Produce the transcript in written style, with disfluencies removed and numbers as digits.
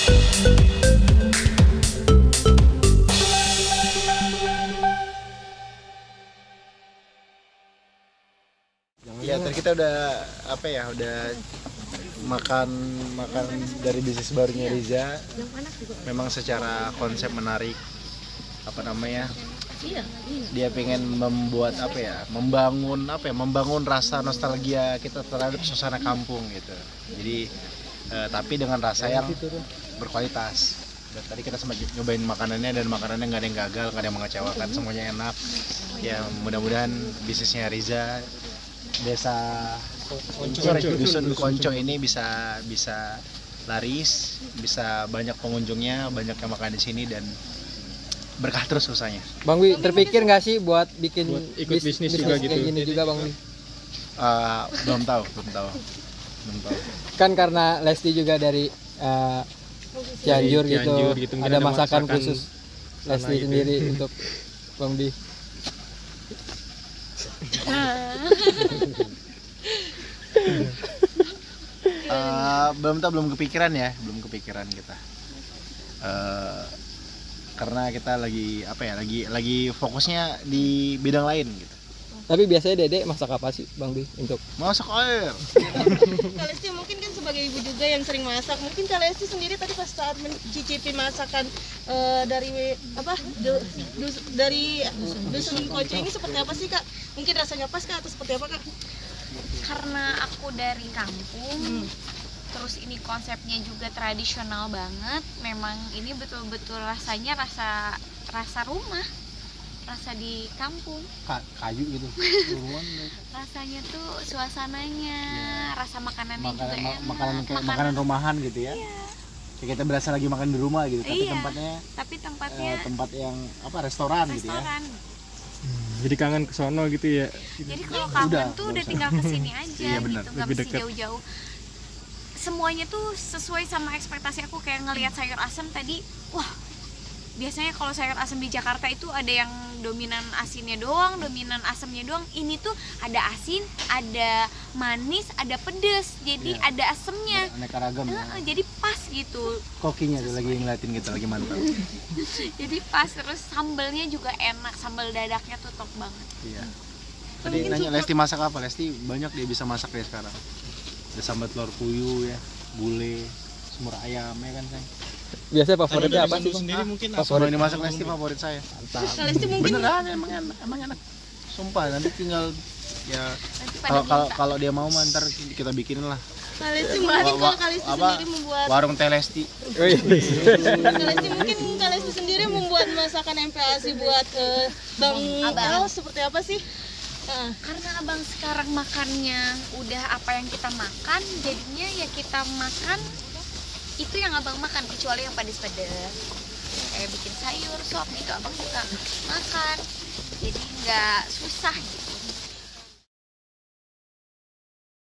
Ya tadi kita udah udah makan dari bisnis barunya Riza. Memang secara konsep menarik, dia pengen membuat membangun rasa nostalgia kita terhadap suasana kampung gitu. Jadi tapi dengan rasa yang berkualitas. Dan tadi kita sempat nyobain makanannya dan makanannya nggak ada yang gagal, nggak ada yang mengecewakan, semuanya enak. Ya mudah-mudahan bisnisnya Riza dusun Konco ini bisa laris, bisa banyak pengunjungnya, banyak yang makan di sini dan berkah terus usahanya. Bang Wi, terpikir nggak sih buat ikut bisnis juga gitu? Kayak gini juga Bang Wi? Belum tahu. Kan karena Lesti juga dari Cianjur gitu, ada masakan khusus Lesti gitu sendiri untuk Bang Bi. Belum kepikiran kita. Karena kita lagi fokusnya di bidang lain gitu. Tapi biasanya Dede masak apa sih Bang Bi untuk masak air? Kak Lesti mungkin kan sebagai ibu juga yang sering masak, mungkin Kak Lesti sendiri tadi pas saat mencicipi masakan dari dusun Konco ini seperti apa sih Kak? Mungkin rasanya pas Kak atau seperti apa Kak? Karena aku dari kampung, terus ini konsepnya juga tradisional banget. Memang ini betul-betul rasanya rasa rumah, rasa di kampung. Kayu gitu. Rasanya tuh suasananya, rasa makanannya juga enak. Makanan rumahan gitu ya. Iya. Kayak kita berasa lagi makan di rumah gitu, tapi Iya, tempatnya tempat yang restoran gitu ya. Jadi kangen ke sono gitu ya. Jadi kalau kangen tuh udah tinggal kesini aja. Iya, bener. Gitu, nggak mesti jauh-jauh. Semuanya tuh sesuai sama ekspektasi aku. Kayak ngelihat sayur asem tadi, wah, biasanya kalau sayur asem di Jakarta itu ada yang dominan asinnya doang, dominan asamnya doang. Ini tuh ada asin, ada manis, ada pedes, jadi iya, ada asemnya. Aneka ragam ya. Jadi pas gitu. Kokinya tuh lagi ngeliatin kita, lagi mantap. Jadi pas, terus sambelnya juga enak, sambal dadaknya tuh top banget. Iya. Tadi nanya Lesti masak apa? Lesti banyak dia bisa masak dia sekarang. Ada sambal telur puyuh ya, gulai, semur ayam ya kan sayang. biasanya favoritnya apa sih Bang? Sendiri mungkin Favorit ini masak Lesti favorit saya. Kak Lesti mungkin Beneran emang enak. Sumpah nanti tinggal ya Nanti pada minta. kalau dia mau mah ntar kita bikinin lah. Kak Lesti mungkin kalau Kak Lesti sendiri membuat warung teh Lesti. Kak Lesti mungkin Kak Lesti sendiri membuat masakan MPASI buat Bang El seperti apa sih? Karena abang sekarang makannya udah apa yang kita makan, jadinya ya kita makan itu yang abang makan, kecuali yang pedes-pedes kayak bikin sayur, sop gitu abang juga makan, jadi nggak susah gitu.